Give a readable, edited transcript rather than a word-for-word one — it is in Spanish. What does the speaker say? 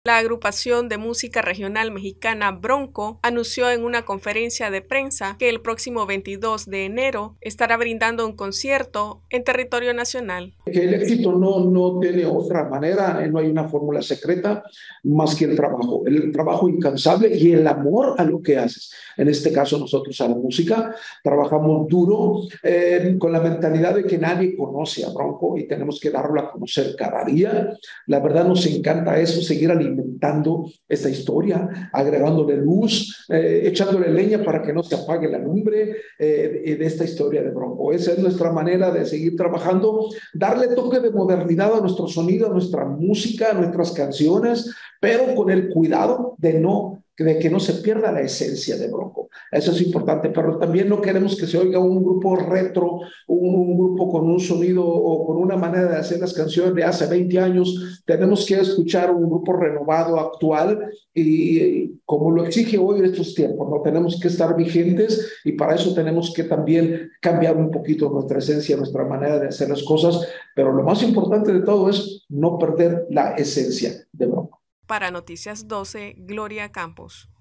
La agrupación de música regional mexicana Bronco anunció en una conferencia de prensa que el próximo 22 de enero estará brindando un concierto en territorio nacional. Que el éxito no tiene otra manera, no hay una fórmula secreta más que el trabajo incansable y el amor a lo que haces. En este caso nosotros a la música trabajamos duro con la mentalidad de que nadie conoce a Bronco y tenemos que darlo a conocer cada día. La verdad nos encanta eso, seguir alimentando esta historia, agregándole luz, echándole leña para que no se apague la lumbre de esta historia de Bronco. Esa es nuestra manera de seguir trabajando, darle toque de modernidad a nuestro sonido, a nuestra música, a nuestras canciones, pero con el cuidado de que no se pierda la esencia de Bronco. Eso es importante, pero también no queremos que se oiga un grupo retro, un grupo con un sonido o con una manera de hacer las canciones de hace 20 años. Tenemos que escuchar un grupo renovado, actual, y como lo exige hoy estos tiempos, ¿no? Tenemos que estar vigentes y para eso tenemos que también cambiar un poquito nuestra esencia, nuestra manera de hacer las cosas, pero lo más importante de todo es no perder la esencia de Bronco. Para Noticias 12, Gloria Campos.